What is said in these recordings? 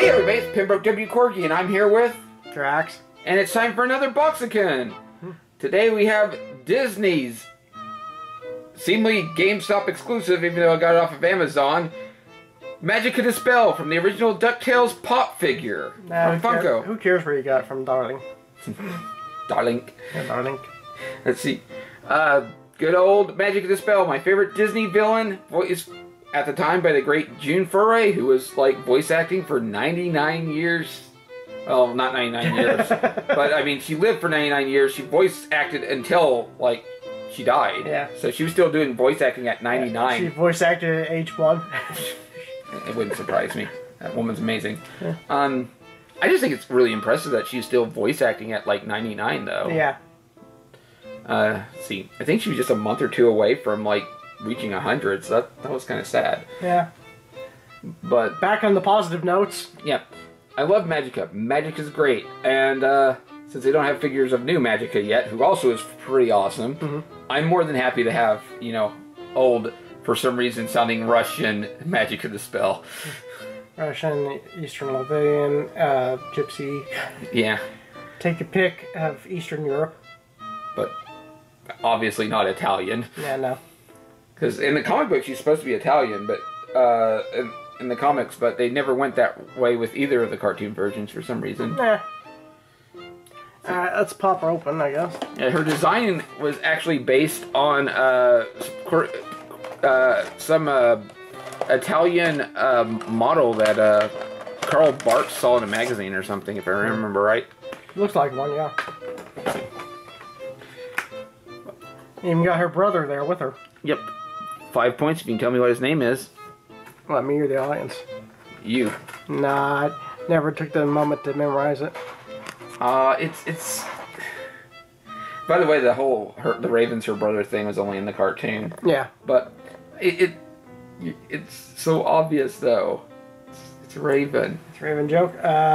Hey everybody, it's Pembroke W. Corgi, and I'm here with Drax. And it's time for another Boxiken. Today we have Disney's seemingly GameStop exclusive, even though I got it off of Amazon, Magica De Spell from the original DuckTales Pop figure from Funko. Who cares where you got it from, darling? Darling. Yeah, darling. Let's see. Good old Magica De Spell, my favorite Disney villain, voiced at the time by the great June Foray, who was like voice acting for 99 years. Well, not 99 years, but I mean, she lived for 99 years. She voice acted until like she died. Yeah. So she was still doing voice acting at 99. She voice acted at age 1. It wouldn't surprise me. That woman's amazing. Yeah. I just think it's really impressive that she's still voice acting at like 99, though. Yeah. Let's see, I think she was just a month or two away from like reaching 100, so that was kind of sad. Yeah. But back on the positive notes. Yeah, I love Magica. Magica's great, and since they don't have figures of new Magica yet, who also is pretty awesome, I'm more than happy to have, you know, old, for some reason sounding Russian Magica De Spell. Russian, Eastern Latvian, Gypsy. Yeah. Take a pick of Eastern Europe. But obviously not Italian. Yeah, no. Because in the comic book she's supposed to be Italian, but in the comics, but they never went that way with either of the cartoon versions for some reason. Nah. Let's pop her open, I guess. Yeah, her design was actually based on some Italian model that Karl Barks saw in a magazine or something, if I remember right. Looks like one, yeah. Even got her brother there with her. Yep. 5 points if you can tell me what his name is. What, me or the audience? You. Nah, I never took the moment to memorize it. It's... By the way, the Raven's her brother thing was only in the cartoon. Yeah. But it's so obvious, though. It's Raven. It's a Raven joke.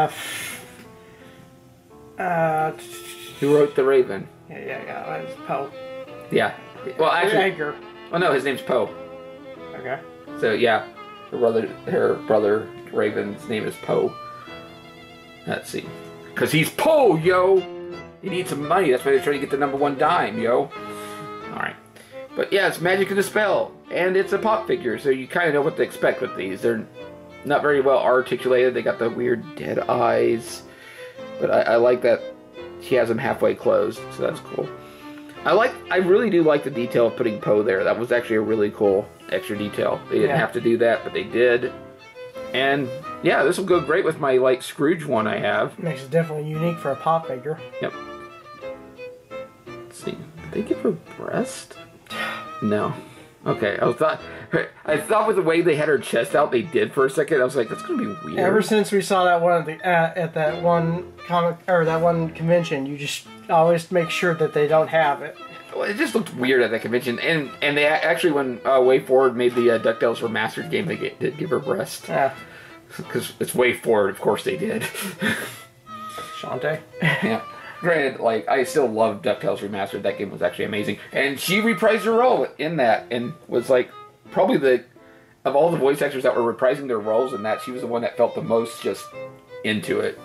Who wrote the Raven? Yeah, it's Poe. Yeah. Well, actually... Edgar. Oh, no, his name's Poe. Okay. So, yeah. Her brother Raven's name is Poe. Let's see. Because he's Poe, yo! He needs some money. That's why they're trying to get the #1 dime, yo. Alright. But, yeah, it's Magica De Spell. And it's a pop figure, so you kind of know what to expect with these. They're not very well articulated. They got the weird dead eyes. But I like that she has them halfway closed, so that's cool. I really do like the detail of putting Poe there. That was actually a really cool extra detail. They didn't have to do that, but they did. And yeah, this will go great with my like Scrooge one I have. Makes it definitely unique for a pop figure. Yep. Let's see. Did they give her breast? No. Okay. I thought with the way they had her chest out, they did for a second. I was like, that's gonna be weird. Ever since we saw that one at that one comic or that one convention, you just always make sure that they don't have it. Well, it just looked weird at that convention, and they actually, when Way Forward made the DuckTales Remastered game, they did give her breast. Yeah. Because it's Way Forward, of course they did. Shante. Yeah. Granted, like, I still love DuckTales Remastered. That game was actually amazing. And she reprised her role in that, and was, like, probably of all the voice actors that were reprising their roles in that, she was the one that felt the most just into it.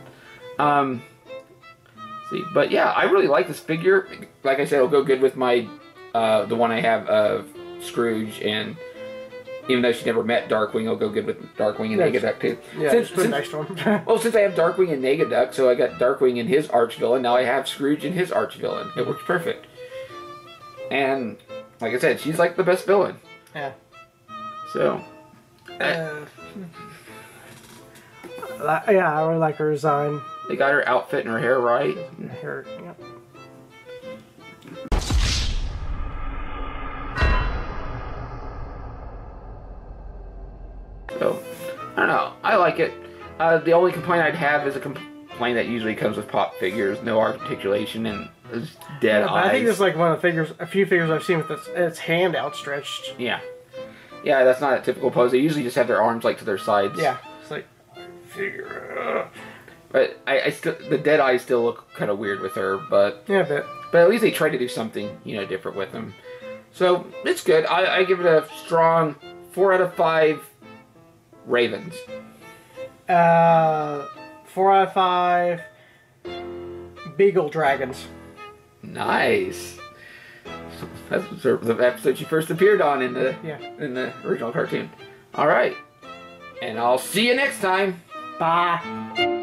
See, but yeah, I really like this figure. Like I said, it'll go good with my, the one I have of Scrooge, and even though she never met Darkwing, it'll go good with Darkwing and Negaduck too. Yeah, just put next to him. Well, since I have Darkwing and Negaduck, so I got Darkwing and his arch-villain, now I have Scrooge and his arch-villain. It works perfect. And, like I said, she's like the best villain. Yeah. So. Yeah, I really like her design. They got her outfit and her hair right. Hair, yeah. So, I don't know. I like it. The only complaint I'd have is a complaint that usually comes with pop figures: no articulation and dead eyes. I think this is like one of the a few figures I've seen with its hand outstretched. Yeah. Yeah, that's not a typical pose. They usually just have their arms like to their sides. Yeah. It's like figure. But I still, the dead eyes still look kind of weird with her. But yeah, a bit. But at least they try to do something, you know, different with them. So it's good. I give it a strong 4 out of 5 Ravens. 4 out of 5 Beagle Dragons. Nice. That's the episode she first appeared on in the original cartoon. All right. And I'll see you next time. Bye.